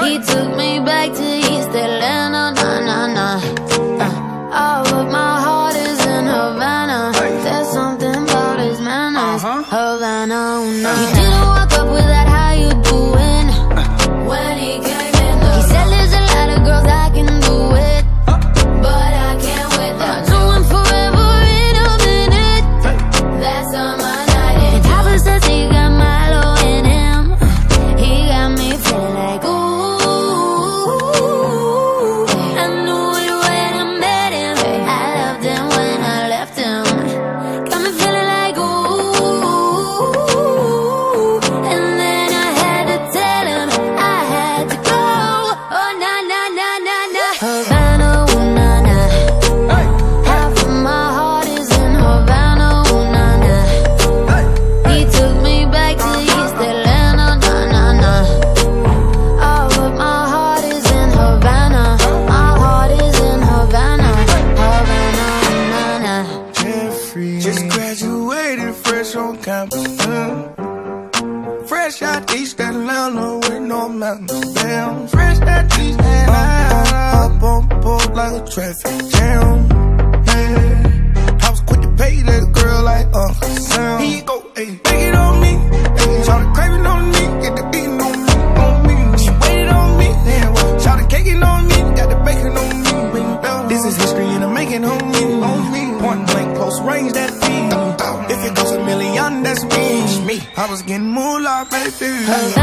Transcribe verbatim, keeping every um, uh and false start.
He took me back to East Atlanta, nah, nah, nah. Uh, oh, but my heart is in Havana. There's something about his manners, Havana, oh, no. He didn't walk up with that, how you doing? When he came in the he said there's a lot of girls I can do it, but I can't with them. I do him forever in a minute. That's on my night. And Papa says he got Milo in him. He got me feeling like ooh. I knew it when I met him. I loved him when I left him. Got me feeling like ooh. And then I had to tell him I had to go. Oh na na na na na. Havana, ooh na na. Half of my heart is in Havana, ooh na na. He took me back to East Atlanta, nah nah nah. Oh, but my heart is in Havana. My heart is in Havana, Havana, ooh na na. Jeffrey just graduated fresh on campus. mm. Fresh out East Atlanta with no mountains. Damn, fresh out East Atlanta. Up on board like a traffic jam. Yeah. I was quick to pay that girl like Uncle Sam. Here you go, ayy, take it on me. Ayy, shout the craving on me, get the beating on me, on me. She waited on me, yeah. Well, shout the caking on me, got the bacon on me. This is history and I'm making on me, on me. Point blank, close range, that feed. If it goes a million, that's me. I was getting moolah, baby.